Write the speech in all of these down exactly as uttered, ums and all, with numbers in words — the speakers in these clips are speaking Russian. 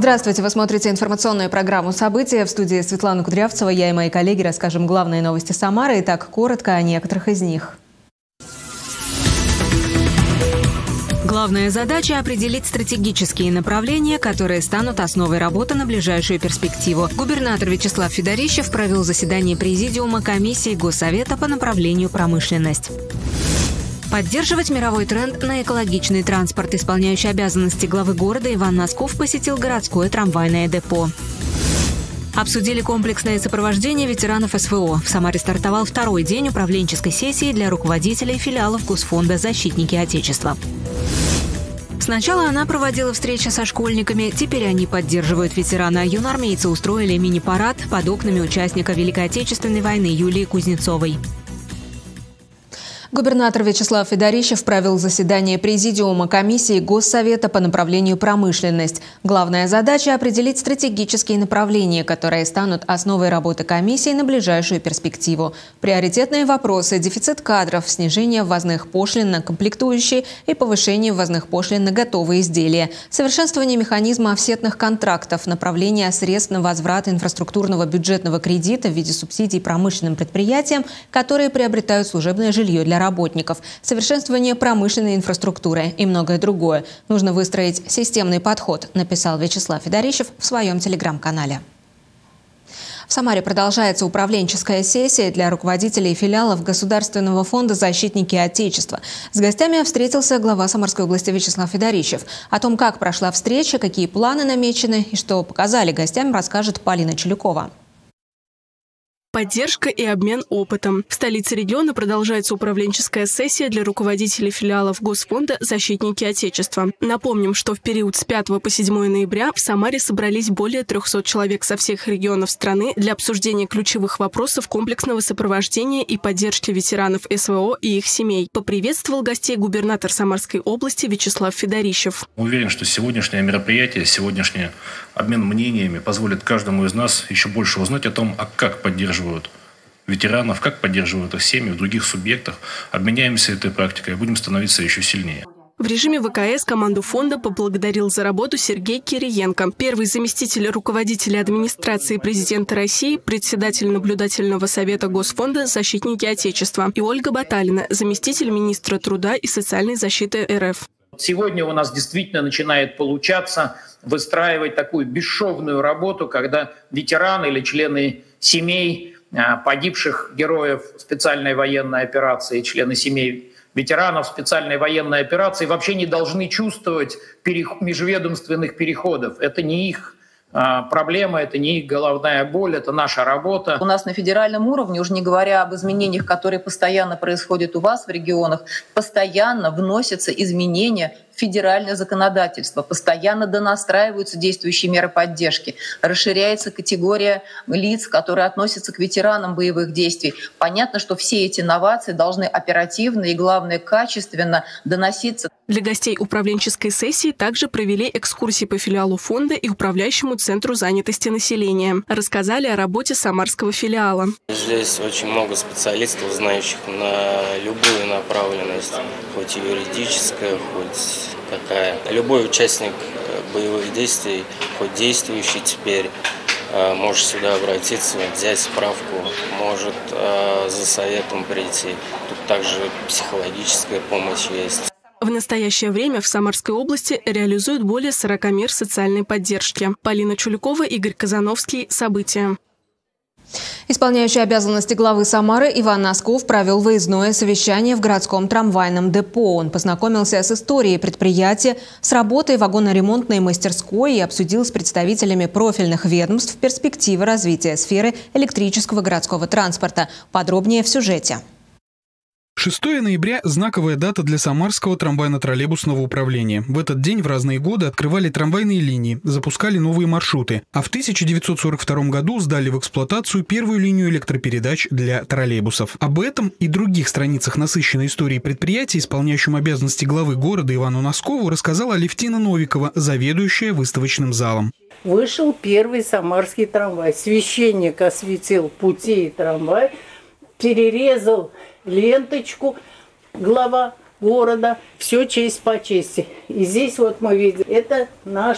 Здравствуйте, вы смотрите информационную программу «События». В студии Светлана Кудрявцева. Я и мои коллеги расскажем главные новости Самары. Итак, коротко о некоторых из них. Главная задача – определить стратегические направления, которые станут основой работы на ближайшую перспективу. Губернатор Вячеслав Федорищев провел заседание Президиума комиссии Госсовета по направлению промышленность. Поддерживать мировой тренд на экологичный транспорт. Исполняющий обязанности главы города Иван Носков посетил городское трамвайное депо. Обсудили комплексное сопровождение ветеранов СВО. В Самаре стартовал второй день управленческой сессии для руководителей филиалов Госфонда «Защитники Отечества». Сначала она проводила встречи со школьниками, теперь они поддерживают ветерана. Юноармейцы устроили мини-парад под окнами участника Великой Отечественной войны Юлии Кузнецовой. Губернатор Вячеслав Федорищев провел заседание Президиума комиссии Госсовета по направлению промышленность. Главная задача – определить стратегические направления, которые станут основой работы комиссии на ближайшую перспективу. Приоритетные вопросы – дефицит кадров, снижение ввозных пошлин на комплектующие и повышение ввозных пошлин на готовые изделия, совершенствование механизма офсетных контрактов, направление средств на возврат инфраструктурного бюджетного кредита в виде субсидий промышленным предприятиям, которые приобретают служебное жилье для работников, совершенствование промышленной инфраструктуры и многое другое. Нужно выстроить системный подход, написал Вячеслав Федорищев в своем телеграм-канале. В Самаре продолжается управленческая сессия для руководителей филиалов Государственного фонда «Защитники Отечества». С гостями встретился глава Самарской области Вячеслав Федорищев. О том, как прошла встреча, какие планы намечены и что показали гостям, расскажет Полина Челюкова. Поддержка и обмен опытом. В столице региона продолжается управленческая сессия для руководителей филиалов Госфонда «Защитники Отечества». Напомним, что в период с пятого по седьмое ноября в Самаре собрались более трёхсот человек со всех регионов страны для обсуждения ключевых вопросов комплексного сопровождения и поддержки ветеранов СВО и их семей. Поприветствовал гостей губернатор Самарской области Вячеслав Федорищев. Уверен, что сегодняшнее мероприятие, сегодняшний обмен мнениями позволит каждому из нас еще больше узнать о том, а как поддерживать ветеранов, как поддерживают их семьи в других субъектах. Обменяемся этой практикой и будем становиться еще сильнее. В режиме ВКС команду фонда поблагодарил за работу Сергей Кириенко, первый заместитель руководителя администрации президента России, председатель наблюдательного совета Госфонда «Защитники Отечества», и Ольга Баталина, заместитель министра труда и социальной защиты РФ. Сегодня у нас действительно начинает получаться выстраивать такую бесшовную работу, когда ветераны или члены семей погибших героев специальной военной операции, члены семей ветеранов специальной военной операции вообще не должны чувствовать перех... межведомственных переходов. Это не их проблема, это не их головная боль, это наша работа. У нас на федеральном уровне, уже не говоря об изменениях, которые постоянно происходят у вас в регионах, постоянно вносятся изменения в федеральное законодательство, постоянно донастраиваются действующие меры поддержки, расширяется категория лиц, которые относятся к ветеранам боевых действий. Понятно, что все эти новации должны оперативно и, главное, качественно доноситься. Для гостей управленческой сессии также провели экскурсии по филиалу фонда и управляющему центру занятости населения. Рассказали о работе самарского филиала. Здесь очень много специалистов, знающих на любую направленность, хоть юридическая, хоть какая. Любой участник боевых действий, хоть действующий теперь, может сюда обратиться, взять справку, может за советом прийти. Тут также психологическая помощь есть. В настоящее время в Самарской области реализуют более сорока мер социальной поддержки. Полина Чулюкова, Игорь Казановский. События. Исполняющий обязанности главы Самары Иван Носков провел выездное совещание в городском трамвайном депо. Он познакомился с историей предприятия, с работой вагоноремонтной мастерской и обсудил с представителями профильных ведомств перспективы развития сферы электрического городского транспорта. Подробнее в сюжете. шестое ноября – знаковая дата для Самарского трамвайно-троллейбусного управления. В этот день в разные годы открывали трамвайные линии, запускали новые маршруты. А в тысяча девятьсот сорок втором году сдали в эксплуатацию первую линию электропередач для троллейбусов. Об этом и других страницах насыщенной истории предприятия, исполняющим обязанности главы города Ивану Носкову, рассказала Алевтина Новикова, заведующая выставочным залом. Вышел первый самарский трамвай. Священник осветил пути и трамвай, перерезал ленточку, глава города, все честь по чести. И здесь вот мы видим, это наш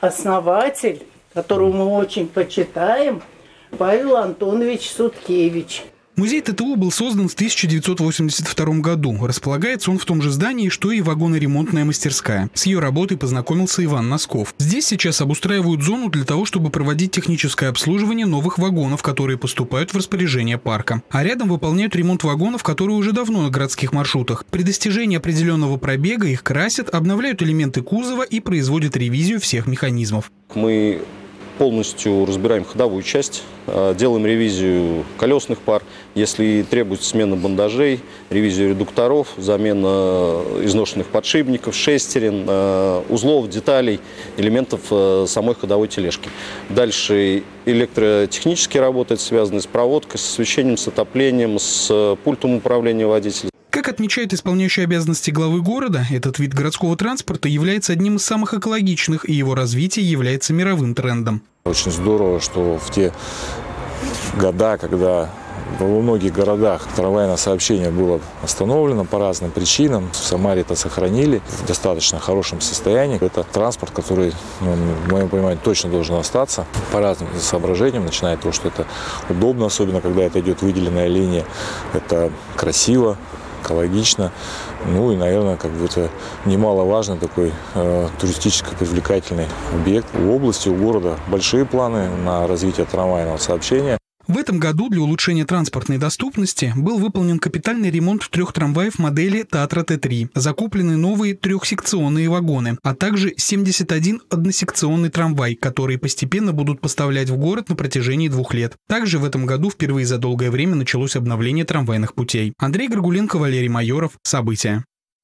основатель, которого мы очень почитаем, Павел Антонович Суткевич. Музей ТТУ был создан в тысяча девятьсот восемьдесят втором году. Располагается он в том же здании, что и вагоноремонтная мастерская. С ее работой познакомился Иван Носков. Здесь сейчас обустраивают зону для того, чтобы проводить техническое обслуживание новых вагонов, которые поступают в распоряжение парка. А рядом выполняют ремонт вагонов, которые уже давно на городских маршрутах. При достижении определенного пробега их красят, обновляют элементы кузова и производят ревизию всех механизмов. Мы полностью разбираем ходовую часть, делаем ревизию колесных пар, если требуется смена бандажей, ревизию редукторов, замена изношенных подшипников, шестерен, узлов, деталей, элементов самой ходовой тележки. Дальше электротехнические работы, связанные с проводкой, с освещением, с отоплением, с пультом управления водителя. Как отмечает исполняющий обязанности главы города, этот вид городского транспорта является одним из самых экологичных, и его развитие является мировым трендом. Очень здорово, что в те года, когда во многих городах трамвайное сообщение было остановлено по разным причинам, в Самаре это сохранили в достаточно хорошем состоянии. Это транспорт, который, ну, в моем понимании, точно должен остаться по разным соображениям, начиная от того, что это удобно, особенно когда это идет выделенная линия, это красиво, экологично, ну и, наверное, как бы это немаловажный такой э, туристически привлекательный объект. У области, у города большие планы на развитие трамвайного сообщения. В этом году для улучшения транспортной доступности был выполнен капитальный ремонт трех трамваев модели Татра Т три. Закуплены новые трехсекционные вагоны, а также семьдесят один односекционный трамвай, которые постепенно будут поставлять в город на протяжении двух лет. Также в этом году впервые за долгое время началось обновление трамвайных путей. Андрей Горгуленко, Валерий Майоров. События.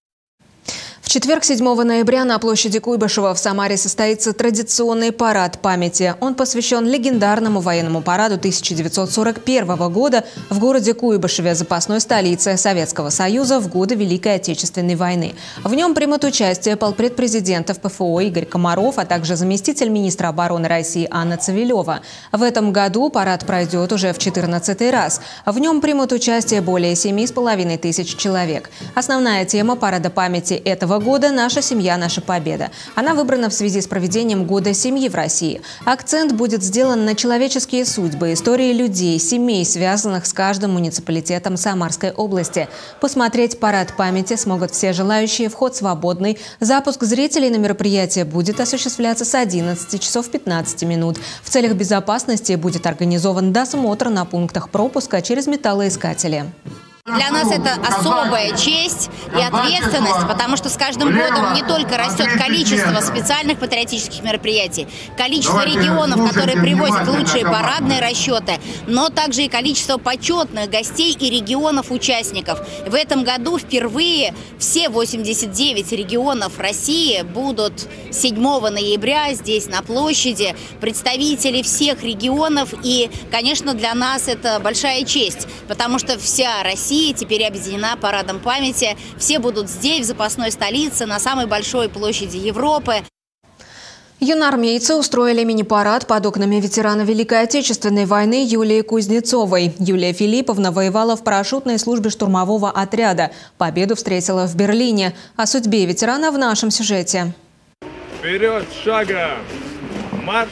В четверг, седьмого ноября, на площади Куйбышева в Самаре состоится традиционный парад памяти. Он посвящен легендарному военному параду тысяча девятьсот сорок первого года в городе Куйбышеве, запасной столице Советского Союза в годы Великой Отечественной войны. В нем примут участие полпред президента в Пэ Эф О Игорь Комаров, а также заместитель министра обороны России Анна Цивилева. В этом году парад пройдет уже в четырнадцатый раз. В нем примут участие более семи с половиной тысяч человек. Основная тема парада памяти этого года «Наша семья, наша победа». Она выбрана в связи с проведением Года семьи в России. Акцент будет сделан на человеческие судьбы, истории людей, семей, связанных с каждым муниципалитетом Самарской области. Посмотреть парад памяти смогут все желающие. Вход свободный. Запуск зрителей на мероприятие будет осуществляться с одиннадцати часов пятнадцати минут. В целях безопасности будет организован досмотр на пунктах пропуска через металлоискатели. Для нас это особая честь и ответственность, потому что с каждым годом не только растет количество специальных патриотических мероприятий, количество регионов, которые привозят лучшие парадные расчеты, но также и количество почетных гостей и регионов-участников. В этом году впервые все восемьдесят девять регионов России будут седьмого ноября здесь на площади, представители всех регионов, и, конечно, для нас это большая честь, потому что вся Россия теперь объединена парадом памяти. Все будут здесь, в запасной столице, на самой большой площади Европы. Юноармейцы устроили мини-парад под окнами ветерана Великой Отечественной войны Юлии Кузнецовой. Юлия Филипповна воевала в парашютной службе штурмового отряда. Победу встретила в Берлине. О судьбе ветерана в нашем сюжете. Вперед, шагом! Марш!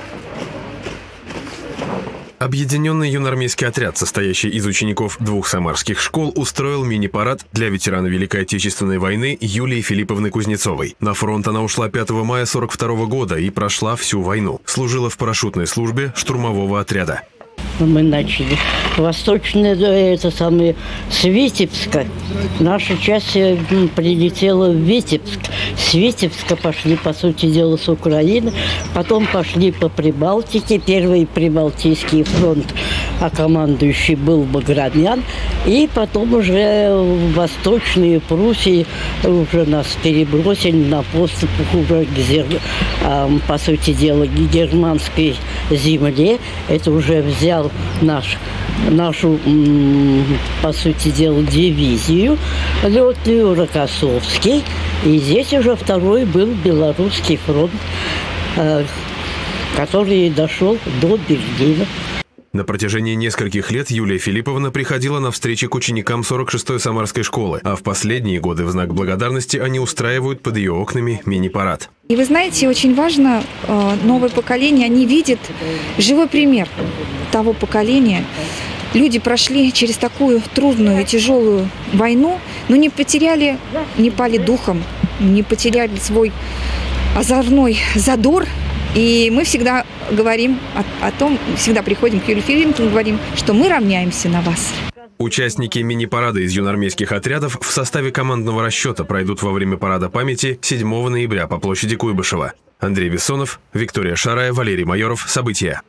Объединенный юноармейский отряд, состоящий из учеников двух самарских школ, устроил мини-парад для ветерана Великой Отечественной войны Юлии Филипповны Кузнецовой. На фронт она ушла пятого мая сорок второго года и прошла всю войну. Служила в парашютной службе штурмового отряда. Мы начали. Восточная, это самое, с Витебска. Наша часть прилетела в Витебск. С Витебска пошли, по сути дела, с Украины. Потом пошли по Прибалтике. Первый Прибалтийский фронт, а командующий был Баграмян. И потом уже в Восточные Пруссии уже нас перебросили на подступах уже к, зер... по сути дела, к германской земле. Это уже взял наш, нашу, по сути дела, дивизию летную, Рокоссовский. И здесь уже второй был Белорусский фронт, который дошел до Берлина. На протяжении нескольких лет Юлия Филипповна приходила на встречи к ученикам сорок шестой Самарской школы, а в последние годы в знак благодарности они устраивают под ее окнами мини-парад. И вы знаете, очень важно, новое поколение, они видят живой пример того поколения. Люди прошли через такую трудную и тяжелую войну, но не потеряли, не пали духом, не потеряли свой озорной задор. И мы всегда говорим о, о том, всегда приходим к Юлии Филипповне и говорим, что мы равняемся на вас. Участники мини-парада из юноармейских отрядов в составе командного расчета пройдут во время парада памяти седьмого ноября по площади Куйбышева. Андрей Бессонов, Виктория Шарая, Валерий Майоров. События.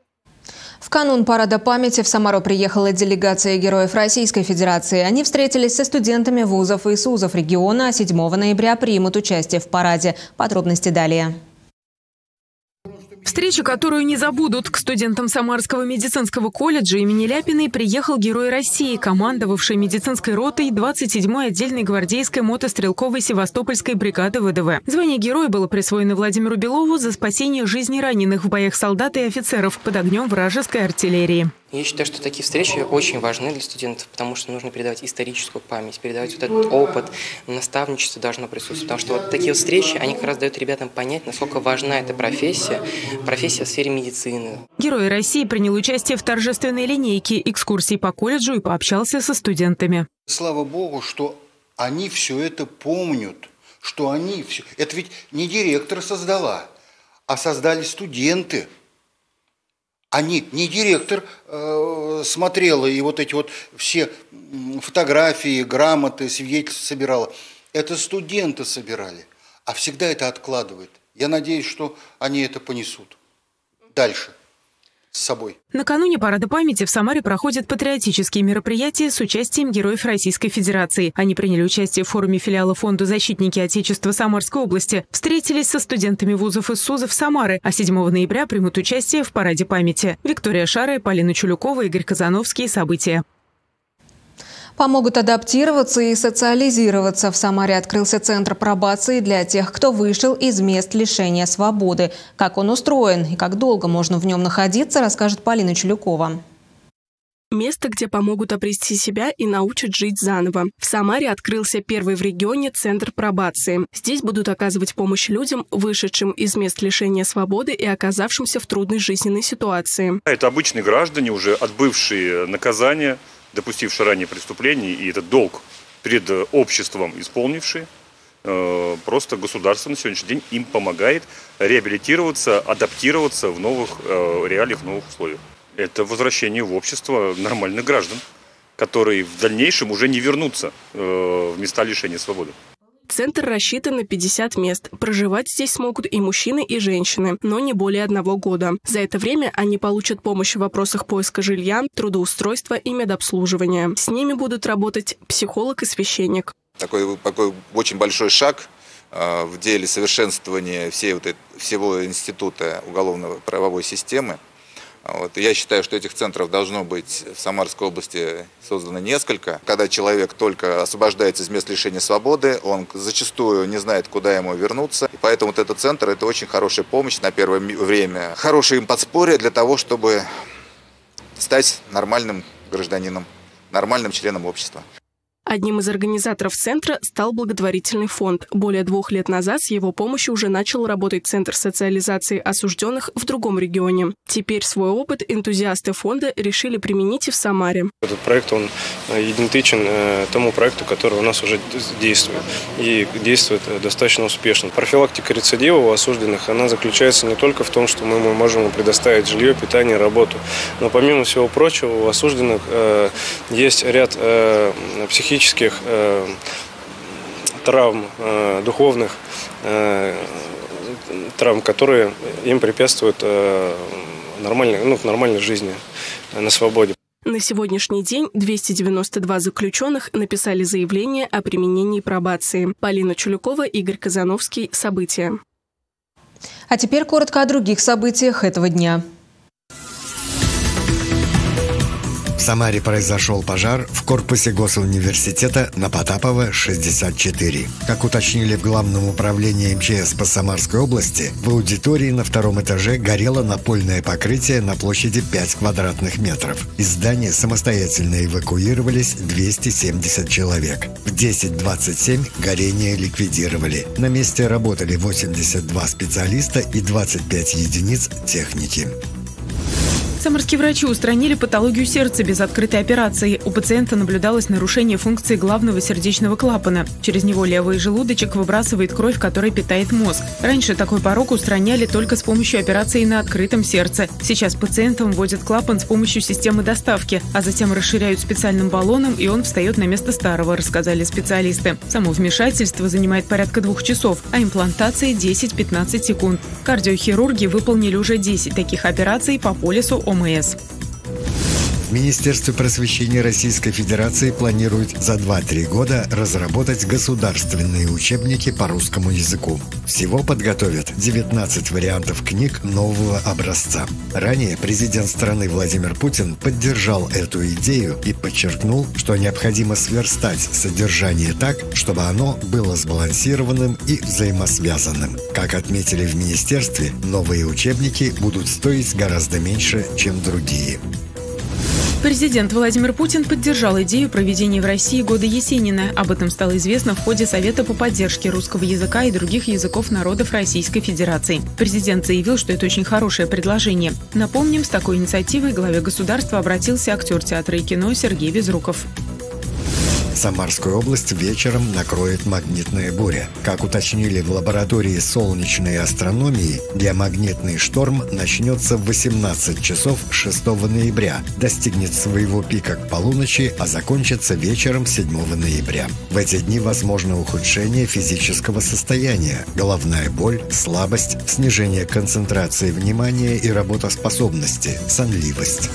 В канун парада памяти в Самару приехала делегация героев Российской Федерации. Они встретились со студентами вузов и СУЗов региона, а седьмого ноября примут участие в параде. Подробности далее. Встречу, которую не забудут, к студентам Самарского медицинского колледжа имени Ляпиной приехал Герой России, командовавший медицинской ротой двадцать седьмой отдельной гвардейской мотострелковой Севастопольской бригады ВДВ. Звание Героя было присвоено Владимиру Белову за спасение жизни раненых в боях солдат и офицеров под огнем вражеской артиллерии. Я считаю, что такие встречи очень важны для студентов, потому что нужно передавать историческую память, передавать вот этот опыт, наставничество должно присутствовать. Потому что вот такие вот встречи, они как раз дают ребятам понять, насколько важна эта профессия, профессия в сфере медицины. Герой России принял участие в торжественной линейке экскурсий по колледжу и пообщался со студентами. Слава Богу, что они все это помнят, что они все... Это ведь не директор создала, а создали студенты. Они, не директор э, смотрела и вот эти вот все фотографии, грамоты, свидетельства собирала. Это студенты собирали, а всегда это откладывают. Я надеюсь, что они это понесут дальше с собой. Накануне парада памяти в Самаре проходят патриотические мероприятия с участием героев Российской Федерации. Они приняли участие в форуме филиала фонда «Защитники Отечества» Самарской области, встретились со студентами вузов и СУЗов Самары, а седьмого ноября примут участие в параде памяти. Виктория Шарая, Полина Чулюкова, Игорь Казановский. События. Помогут адаптироваться и социализироваться. В Самаре открылся центр пробации для тех, кто вышел из мест лишения свободы. Как он устроен и как долго можно в нем находиться, расскажет Полина Чулюкова. Место, где помогут обрести себя и научат жить заново. В Самаре открылся первый в регионе центр пробации. Здесь будут оказывать помощь людям, вышедшим из мест лишения свободы и оказавшимся в трудной жизненной ситуации. Это обычные граждане, уже отбывшие наказание, допустившие ранее преступления, и этот долг перед обществом исполнившие. Просто государство на сегодняшний день им помогает реабилитироваться, адаптироваться в новых реалиях, в новых условиях. Это возвращение в общество нормальных граждан, которые в дальнейшем уже не вернутся в места лишения свободы. Центр рассчитан на пятьдесят мест. Проживать здесь смогут и мужчины, и женщины, но не более одного года. За это время они получат помощь в вопросах поиска жилья, трудоустройства и медобслуживания. С ними будут работать психолог и священник. Такой, такой очень большой шаг э, в деле совершенствования всей вот это, всего института уголовно-правовой системы. Вот. Я считаю, что этих центров должно быть в Самарской области создано несколько. Когда человек только освобождается из мест лишения свободы, он зачастую не знает, куда ему вернуться. И поэтому вот этот центр – это очень хорошая помощь на первое время. Хорошее им подспорье для того, чтобы стать нормальным гражданином, нормальным членом общества. Одним из организаторов центра стал благотворительный фонд. Более двух лет назад с его помощью уже начал работать Центр социализации осужденных в другом регионе. Теперь свой опыт энтузиасты фонда решили применить и в Самаре. Этот проект, он идентичен тому проекту, который у нас уже действует. И действует достаточно успешно. Профилактика рецидива у осужденных, она заключается не только в том, что мы можем им предоставить жилье, питание, работу. Но помимо всего прочего, у осужденных есть ряд психических Э, травм, э, духовных э, травм, которые им препятствуют э, нормальной, ну, нормальной жизни э, на свободе. На сегодняшний день двести девяносто два заключенных написали заявление о применении пробации. Полина Чулюкова, Игорь Казановский. События. А теперь коротко о других событиях этого дня. В Самаре произошел пожар в корпусе Госуниверситета на Потапова, шестьдесят четыре. Как уточнили в Главном управлении эм че эс по Самарской области, в аудитории на втором этаже горело напольное покрытие на площади пять квадратных метров. Из здания самостоятельно эвакуировались двести семьдесят человек. В десять двадцать семь горение ликвидировали. На месте работали восемьдесят два специалиста и двадцать пять единиц техники. Самарские врачи устранили патологию сердца без открытой операции. У пациента наблюдалось нарушение функции главного сердечного клапана. Через него левый желудочек выбрасывает кровь, которая питает мозг. Раньше такой порок устраняли только с помощью операции на открытом сердце. Сейчас пациентам вводят клапан с помощью системы доставки, а затем расширяют специальным баллоном, и он встает на место старого, рассказали специалисты. Само вмешательство занимает порядка двух часов, а имплантация – десять-пятнадцать секунд. Кардиохирурги выполнили уже десять таких операций по полису о эм эс. В Министерстве просвещения Российской Федерации планируют за два-три года разработать государственные учебники по русскому языку. Всего подготовят девятнадцать вариантов книг нового образца. Ранее президент страны Владимир Путин поддержал эту идею и подчеркнул, что необходимо сверстать содержание так, чтобы оно было сбалансированным и взаимосвязанным. Как отметили в министерстве, новые учебники будут стоить гораздо меньше, чем другие. Президент Владимир Путин поддержал идею проведения в России Года Есенина. Об этом стало известно в ходе Совета по поддержке русского языка и других языков народов Российской Федерации. Президент заявил, что это очень хорошее предложение. Напомним, с такой инициативой главе государства обратился актер театра и кино Сергей Безруков. Самарскую область вечером накроет магнитная буря. Как уточнили в лаборатории солнечной астрономии, геомагнитный шторм начнется в восемнадцать часов шестого ноября, достигнет своего пика к полуночи, а закончится вечером седьмого ноября. В эти дни возможно ухудшение физического состояния, головная боль, слабость, снижение концентрации внимания и работоспособности, сонливость.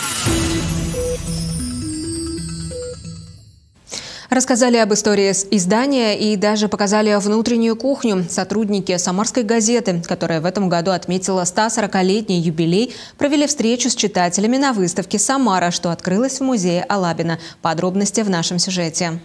Рассказали об истории издания и даже показали внутреннюю кухню. Сотрудники «Самарской газеты», которая в этом году отметила сто сорокалетний юбилей, провели встречу с читателями на выставке «Самара», что открылась в музее Алабина. Подробности в нашем сюжете.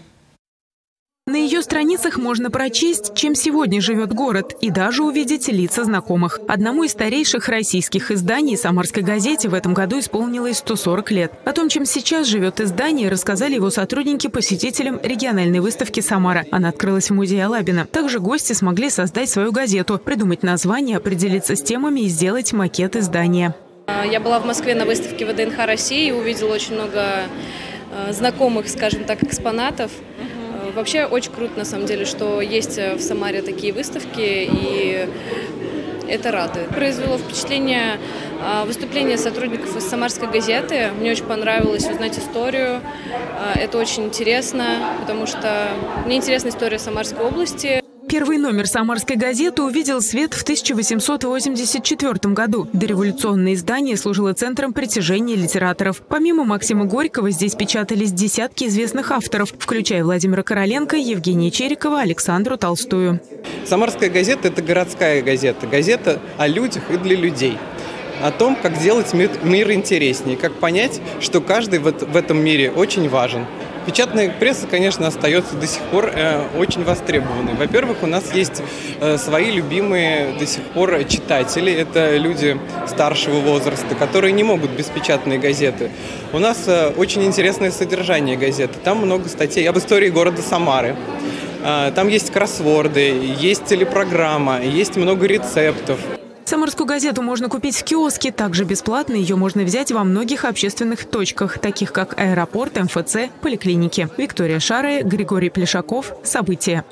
На ее страницах можно прочесть, чем сегодня живет город, и даже увидеть лица знакомых. Одному из старейших российских изданий, «Самарской газете», в этом году исполнилось сто сорок лет. О том, чем сейчас живет издание, рассказали его сотрудники посетителям региональной выставки «Самара». Она открылась в музее Алабина. Также гости смогли создать свою газету, придумать название, определиться с темами и сделать макет издания. Я была в Москве на выставке вэ дэ эн ха России и увидела очень много знакомых, скажем так, экспонатов. Вообще очень круто, на самом деле, что есть в Самаре такие выставки, и это радует. Произвело впечатление выступление сотрудников из «Самарской газеты». Мне очень понравилось узнать историю. Это очень интересно, потому что мне интересна история Самарской области. Первый номер «Самарской газеты» увидел свет в тысяча восемьсот восемьдесят четвёртом году. Дореволюционное издание служило центром притяжения литераторов. Помимо Максима Горького здесь печатались десятки известных авторов, включая Владимира Короленко, Евгения Чирикова, Александру Толстую. «Самарская газета» – это городская газета. Газета о людях и для людей. О том, как сделать мир, мир интереснее, как понять, что каждый в, в этом мире очень важен. Печатная пресса, конечно, остается до сих пор э, очень востребованной. Во-первых, у нас есть э, свои любимые до сих пор читатели. Это люди старшего возраста, которые не могут без печатной газеты. У нас э, очень интересное содержание газеты. Там много статей об истории города Самары. Э, там есть кроссворды, есть телепрограмма, есть много рецептов. «Самарскую газету» можно купить в киоске. Также бесплатно ее можно взять во многих общественных точках, таких как аэропорт, эм эф цэ, поликлиники. Виктория Шарая, Григорий Плешаков. События.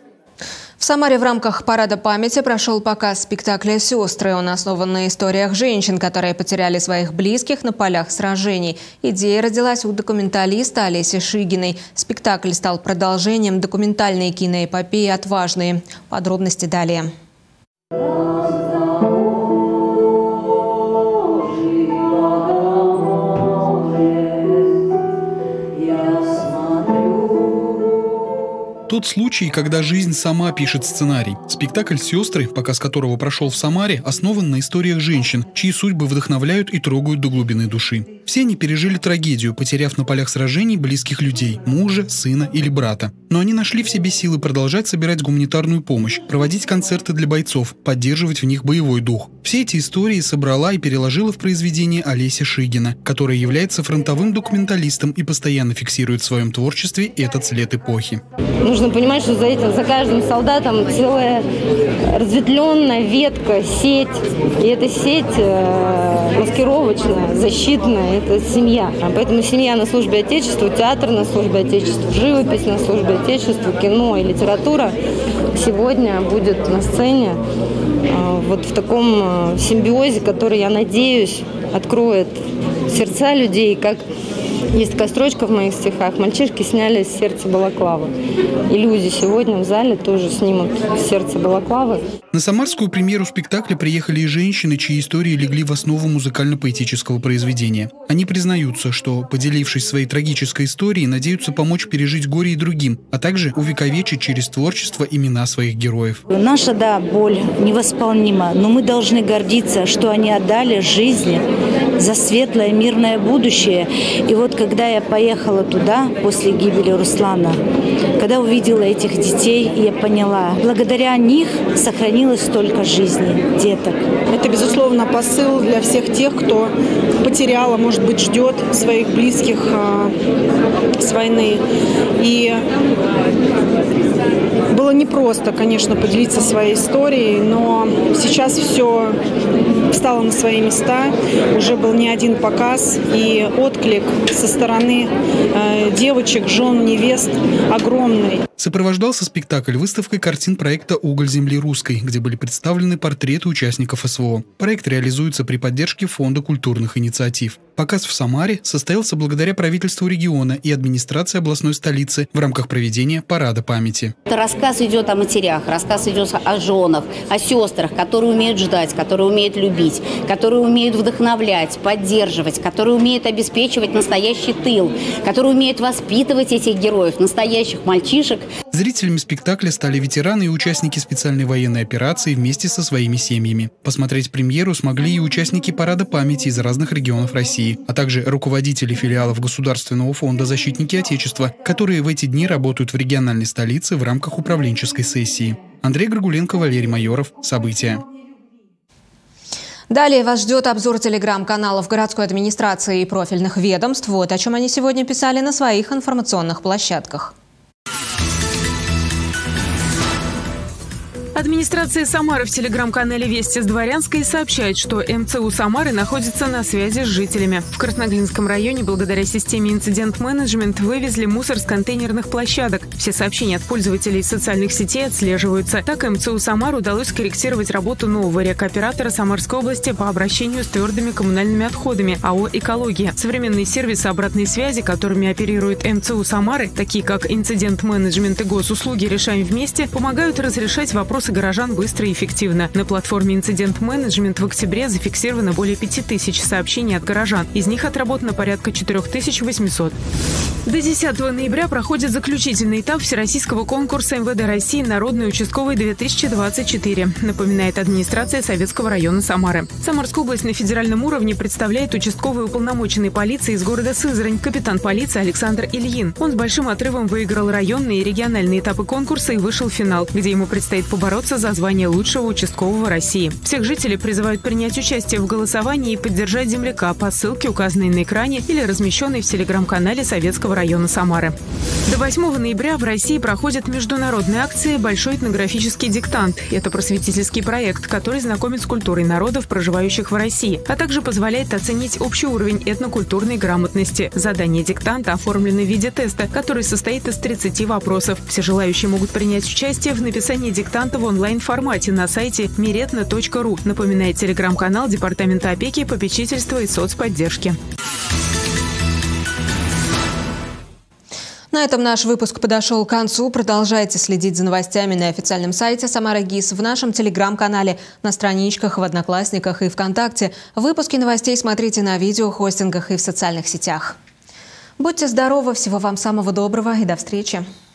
В Самаре в рамках парада памяти прошел показ спектакля «Сестры». Он основан на историях женщин, которые потеряли своих близких на полях сражений. Идея родилась у документалиста Олеси Шигиной. Спектакль стал продолжением документальной киноэпопеи «Отважные». Подробности далее. Тут тот случай, когда жизнь сама пишет сценарий. Спектакль «Сестры», показ которого прошел в Самаре, основан на историях женщин, чьи судьбы вдохновляют и трогают до глубины души. Все они пережили трагедию, потеряв на полях сражений близких людей – мужа, сына или брата. Но они нашли в себе силы продолжать собирать гуманитарную помощь, проводить концерты для бойцов, поддерживать в них боевой дух. Все эти истории собрала и переложила в произведение Олеся Шигина, которая является фронтовым документалистом и постоянно фиксирует в своем творчестве этот след эпохи. Нужно понимать, что за этим, за каждым солдатом целая разветвленная ветка, сеть. И эта сеть э, маскировочная, защитная, это семья. А поэтому семья на службе Отечеству, театр на службе Отечеству, живопись на службе Отечеству, кино и литература сегодня будет на сцене э, вот в таком симбиозе, который, я надеюсь, откроет сердца людей, как есть такая строчка в моих стихах: «Мальчишки сняли с сердца балаклавы». И люди сегодня в зале тоже снимут с сердца балаклавы. На самарскую премьеру спектакля приехали и женщины, чьи истории легли в основу музыкально-поэтического произведения. Они признаются, что, поделившись своей трагической историей, надеются помочь пережить горе и другим, а также увековечить через творчество имена своих героев. Наша, да, боль невосполнима, но мы должны гордиться, что они отдали жизни за светлое мирное будущее. И вот когда я поехала туда после гибели Руслана, когда увидела этих детей, я поняла, благодаря них сохранилось столько жизней деток. Это, безусловно, посыл для всех тех, кто потерял, а может быть, ждет своих близких э, с войны. И было непросто, конечно, поделиться своей историей, но сейчас все встало на свои места. Уже был не один показ, и отклик со стороны э, девочек, жен, невест огромный. Сопровождался спектакль выставкой картин проекта «Уголь земли русской», где были представлены портреты участников СВО. Проект реализуется при поддержке Фонда культурных инициатив. Показ в Самаре состоялся благодаря правительству региона и администрации областной столицы в рамках проведения Парада памяти. Рассказ идет о матерях, рассказ идет о женах, о сестрах, которые умеют ждать, которые умеют любить, которые умеют вдохновлять, поддерживать, которые умеют обеспечивать настоящий тыл, которые умеют воспитывать этих героев, настоящих мальчишек. Зрителями спектакля стали ветераны и участники специальной военной операции вместе со своими семьями. Посмотреть премьеру смогли и участники Парада памяти из разных регионов России, а также руководители филиалов Государственного фонда «Защитники Отечества», которые в эти дни работают в региональной столице в рамках управленческой сессии. Андрей Горгуленко, Валерий Майоров. События. Далее вас ждет обзор телеграм-каналов городской администрации и профильных ведомств. Вот о чем они сегодня писали на своих информационных площадках. Администрация Самары в телеграм-канале «Вести с Дворянской» сообщает, что эм цэ у Самары находится на связи с жителями. В Красноглинском районе благодаря системе «Инцидент-менеджмент» вывезли мусор с контейнерных площадок. Все сообщения от пользователей социальных сетей отслеживаются. Так эм цэ у Самары удалось скорректировать работу нового рекооператора Самарской области по обращению с твердыми коммунальными отходами АО «Экология». Современные сервисы обратной связи, которыми оперирует эм цэ у Самары, такие как «Инцидент-менеджмент» и «Госуслуги. Решаем вместе», помогают разрешать вопросы горожан быстро и эффективно. На платформе «Инцидент-менеджмент» в октябре зафиксировано более пяти тысяч сообщений от горожан. Из них отработано порядка четырёх тысяч восьмисот. До десятого ноября проходит заключительный этап всероссийского конкурса эм вэ дэ России «Народный участковый-две тысячи двадцать четыре», напоминает администрация Советского района Самары. Самарскую область на федеральном уровне представляет участковый уполномоченный полиции из города Сызрань, капитан полиции Александр Ильин. Он с большим отрывом выиграл районные и региональные этапы конкурса и вышел в финал, где ему предстоит побороться за звание лучшего участкового России. Всех жителей призывают принять участие в голосовании и поддержать земляка по ссылке, указанной на экране или размещенной в телеграм-канале Советского района Самары. До восьмого ноября в России проходит международная акция «Большой этнографический диктант». Это просветительский проект, который знакомит с культурой народов, проживающих в России, а также позволяет оценить общий уровень этнокультурной грамотности. Задание диктанта оформлено в виде теста, который состоит из тридцати вопросов. Все желающие могут принять участие в написании диктанта в онлайн-формате на сайте миретна точка ру, напоминает телеграм-канал Департамента опеки, попечительства и соцподдержки. На этом наш выпуск подошел к концу. Продолжайте следить за новостями на официальном сайте Самара ГИС, в нашем телеграм-канале, на страничках в Одноклассниках и ВКонтакте. Выпуски новостей смотрите на видеохостингах и в социальных сетях. Будьте здоровы, всего вам самого доброго и до встречи.